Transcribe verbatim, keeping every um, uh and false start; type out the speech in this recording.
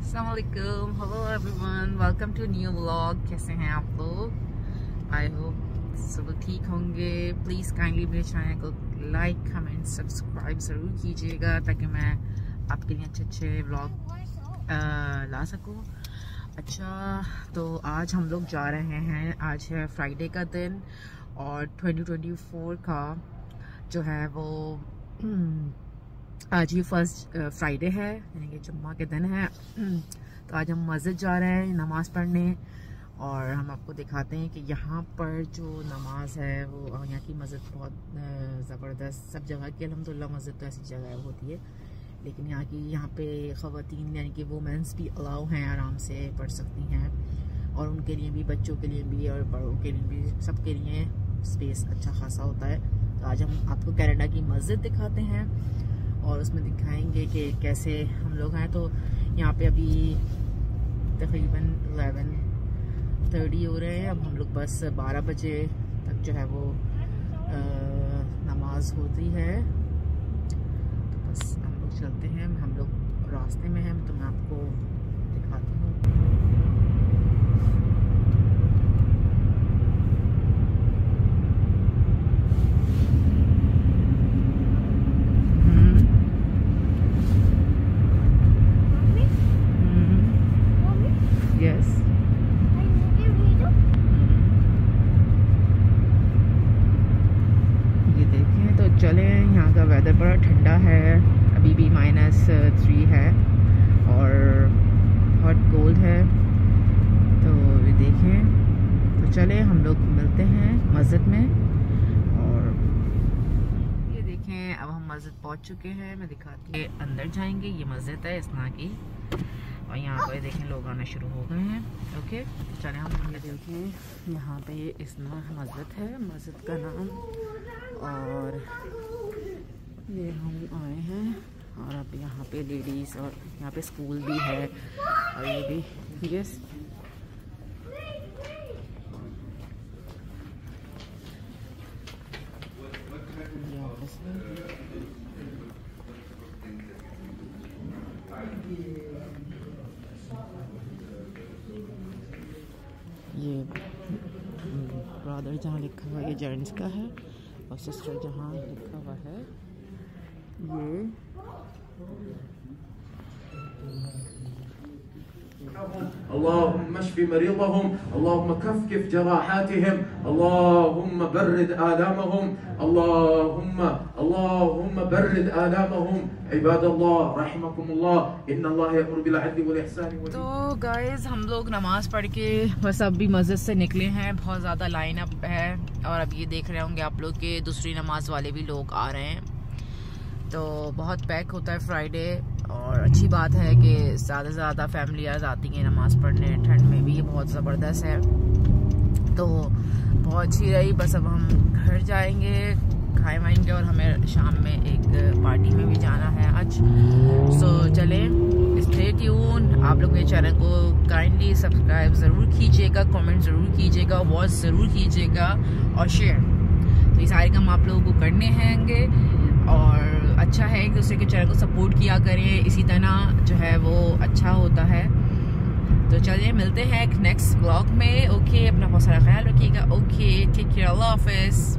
अस्सलामुअलैकुम, hello everyone, welcome to new vlog. कैसे हैं आप लोग? आई होप सब ठीक होंगे। प्लीज़ काइंडली मेरे चैनल को लाइक कमेंट सब्सक्राइब ज़रूर कीजिएगा ताकि मैं आपके लिए अच्छे अच्छे व्लॉग ला सकूं। अच्छा, तो आज हम लोग जा रहे हैं। आज है फ्राइडे का दिन और ट्वेंटी ट्वेंटी फोर का जो है वो आज ही फर्स्ट फ्राइडे है, यानी कि जुम्मा के दिन है। तो आज हम मस्जिद जा रहे हैं नमाज़ पढ़ने और हम आपको दिखाते हैं कि यहाँ पर जो नमाज है वो, यहाँ की मस्जिद बहुत ज़बरदस्त। सब जगह की अल्हम्दुलिल्लाह मस्जिद तो ऐसी जगह होती है, लेकिन यहाँ की यहाँ पे ख़वातीन यानी कि वुमेंस भी अलाउ हैं, आराम से पढ़ सकती हैं और उनके लिए भी, बच्चों के लिए भी और बड़ों के लिए भी, सबके लिए स्पेस अच्छा खासा होता है। तो आज हम आपको कनाडा की मस्जिद दिखाते हैं और उसमें दिखाएंगे कि कैसे हम लोग हैं। तो यहाँ पे अभी तकरीबन इलेवन थर्टी हो रहे हैं। अब हम लोग बस बारह बजे तक जो है वो आ, नमाज होती है। तो बस हम लोग चलते हैं, हम लोग रास्ते में हैं, तो मैं आपको दिखाती हूँ। चले, यहाँ का वेदर बड़ा ठंडा है, अभी भी माइनस थ्री है और हॉट कोल्ड है। तो ये देखें, तो चले हम लोग मिलते हैं मस्जिद में। और ये देखें, अब हम मस्जिद पहुँच चुके हैं। मैं दिखाती हूँ, अंदर जाएंगे। ये मस्जिद है इस्ना की और यहाँ पर देखें लोग आना शुरू हो गए हैं। ओके, चले हम ये देखें, यहाँ पे ये इस्ना मस्जिद है, मस्जिद का नाम। और ये हम आए हैं और अब यहाँ पे लेडीज़ और यहाँ पे स्कूल भी है और ये भी यस ये ब्रदर जहाँ लिखा हुआ ये जेंट्स का है और सिस्टर जहाँ लिखा हुआ है ये اللهم اشف مريضهم اللهم كفكف جراحاتهم اللهم برد آلامهم اللهم اللهم برد آلامهم عباد الله رحمكم الله إن الله يأمر بالعدل والإحسان। तो गाइस, हम लोग नमाज पढ़ के बस अब भी मस्जिद से निकले हैं। बहुत ज़्यादा लाइन अप है और अब ये देख रहे होंगे आप लोग के दूसरी नमाज वाले भी लोग आ रहे हैं। तो बहुत पैक होता है फ्राइडे और अच्छी बात है कि ज़्यादा से ज़्यादा फैमिलीज़ आती हैं नमाज़ पढ़ने। ठंड में भी ये बहुत ज़बरदस्त है, तो बहुत अच्छी रही। बस अब हम घर जाएंगे, खाए वाएंगे और हमें शाम में एक पार्टी में भी जाना है आज। सो चलें, स्टे ट्यून। आप लोग मेरे चैनल को काइंडली सब्सक्राइब ज़रूर कीजिएगा, कमेंट ज़रूर कीजिएगा, वॉच ज़रूर कीजिएगा और शेयर। तो ये सारे काम आप लोगों को करने हैंगे और अच्छा है एक दूसरे के चैनल को सपोर्ट किया करें, इसी तरह जो है वो अच्छा होता है। तो चलिए मिलते हैं नेक्स्ट ब्लॉग में। ओके, अपना बहुत सारा ख्याल रखिएगा। ओके, टेक केयर, अल्लाह हाफिज़।